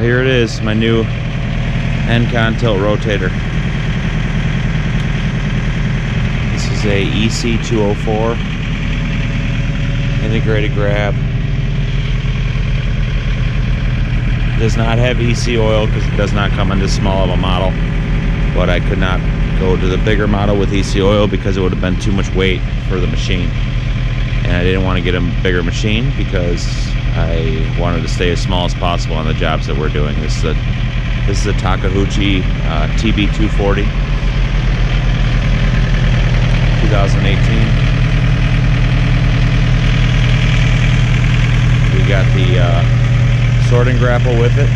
here it is, my new Engcon Tiltrotator. This is a EC204 integrated grab. Does not have EC oil because it does not come in this small of a model, but I could not go to the bigger model with EC oil because it would have been too much weight for the machine, and I didn't want to get a bigger machine because I wanted to stay as small as possible on the jobs that we're doing. This is a Takeuchi TB240 2018. We got the sorting grapple with it,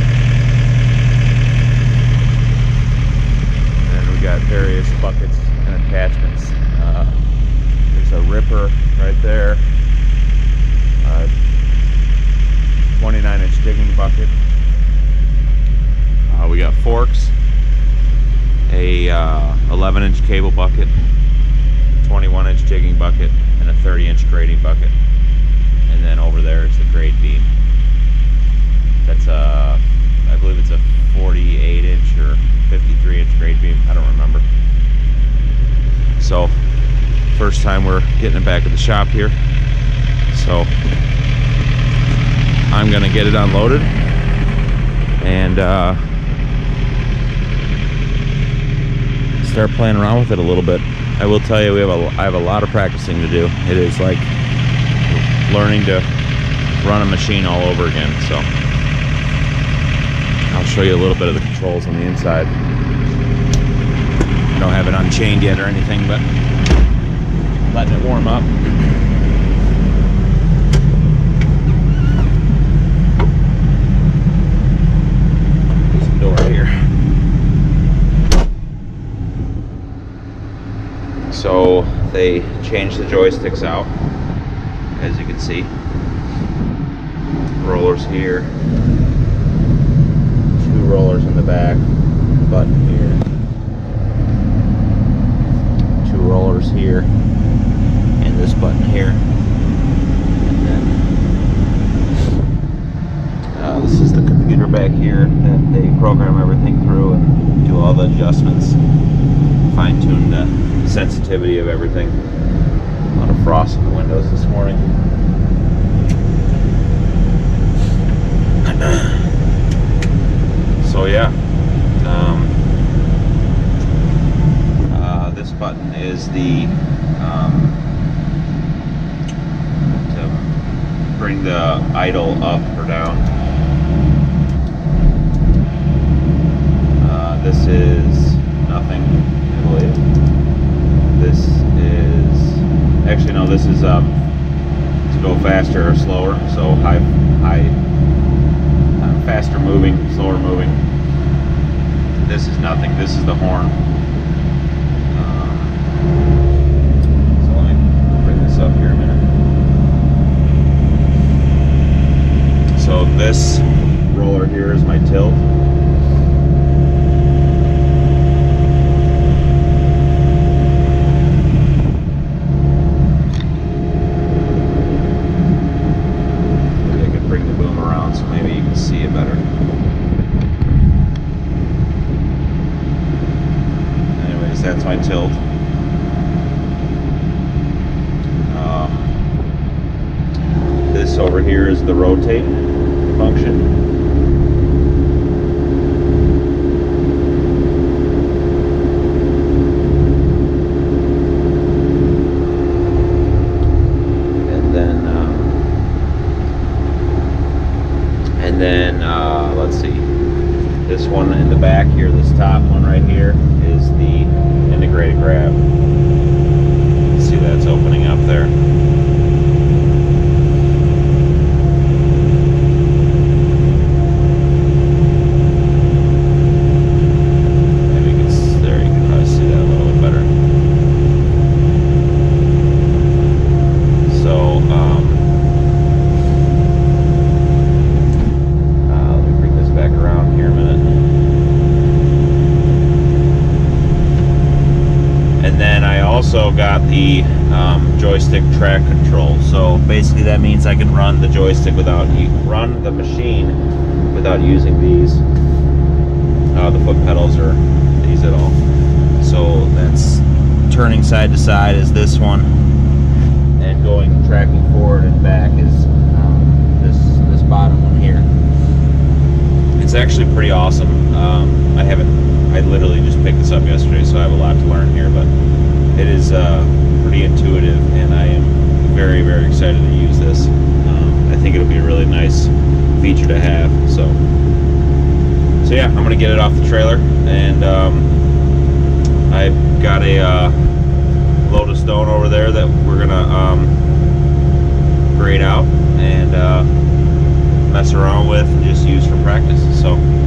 and we got various buckets and attachments. There's a ripper right there, 29-inch digging bucket. We got forks, a 11-inch cable bucket, 21-inch digging bucket, and a 30-inch grading bucket. And then over there is the grade beam. That's I believe it's a 48-inch or 53-inch grade beam. I don't remember. So, first time we're getting it back at the shop here. So, I'm gonna get it unloaded and start playing around with it a little bit. I will tell you, I have a lot of practicing to do. It is like learning to run a machine all over again. So I'll show you a little bit of the controls on the inside. I don't have it unchained yet or anything, but letting it warm up. There's a door here. So they changed the joysticks out, as you can see. Rollers here, 2 rollers in the back, button here, 2 rollers here, and this button here. And then this is the computer back here that they program everything through and do all the adjustments, fine-tune the sensitivity of everything. A lot of frost in the windows this morning. So yeah, this button is the to bring the idle up or down. This is nothing, I believe. This is, actually no, this is to go faster or slower. So high, faster moving, slower moving. This is nothing. This is the horn. So let me bring this up here a minute. So this roller here is my tilt. See it better. Anyways, that's my tilt. This over here is the rotate function. And then let's see, this one in the back here, this top one right here, is the integrated grab. See, that's opening up there. Maybe you can, there you can probably see that a little bit better. So around here a minute. And then I also got the joystick track control. So basically that means I can run the joystick without, run the machine without using these, the foot pedals or these at all. So that's turning side to side is this one, and going tracking forward and back is this bottom one here. It's actually pretty awesome. I literally just picked this up yesterday, so I have a lot to learn here, but it is pretty intuitive, and I am very, very excited to use this. I think it'll be a really nice feature to have. So yeah, I'm gonna get it off the trailer, and I've got a load of stone over there that we're gonna grade out and mess around with and just use for practice. So